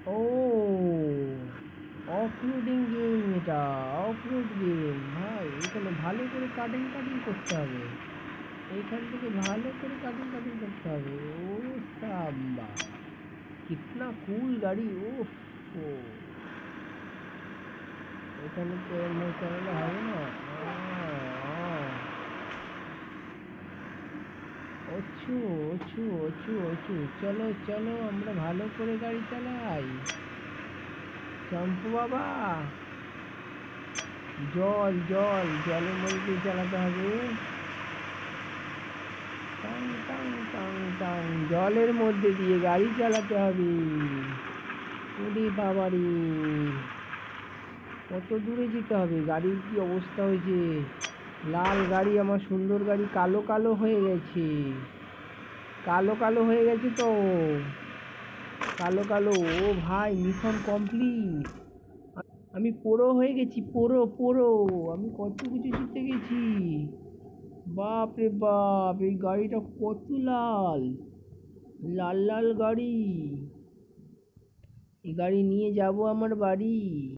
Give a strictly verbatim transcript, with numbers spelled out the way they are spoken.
ও, off roading game. এটা off road game ভাই। এখানে ভালো করে কাটিং কাটিং করতে হবে, এইখান থেকে ভালো করে কাটিং কাটিং করতে হবে। ও সাম্বা, কিতনা কুল গাড়ি। ও এখানে তো এমনি চালালে হবে না। অছু অছু অছু অছু, চলো চলো আমরা ভালো করে গাড়ি চালাই। চম্পু বাবা, জল জল জলের মধ্যে চালাতে হবে। টাং টাং টাং টাং, জলের মধ্যে দিয়ে গাড়ি চালাতে হবে। ওরে বাবারে, কত দূরে যেতে হবে, গাড়ির কি অবস্থা হয়েছে। লাল গাড়ি আমার সুন্দর গাড়ি কালো কালো হয়ে গেছে, কালো কালো হয়ে গেছে তো, কালো কালো। ও ভাই, মিশন কমপ্লিট। আমি পোড়ো হয়ে গেছি, পোড়ো পোড়ো। আমি কত কিছু জিতে গেছি। বাপ রে বাপ, এই গাড়িটা কত লাল, লাল লাল গাড়ি। এই গাড়ি নিয়ে যাব আমার বাড়ি।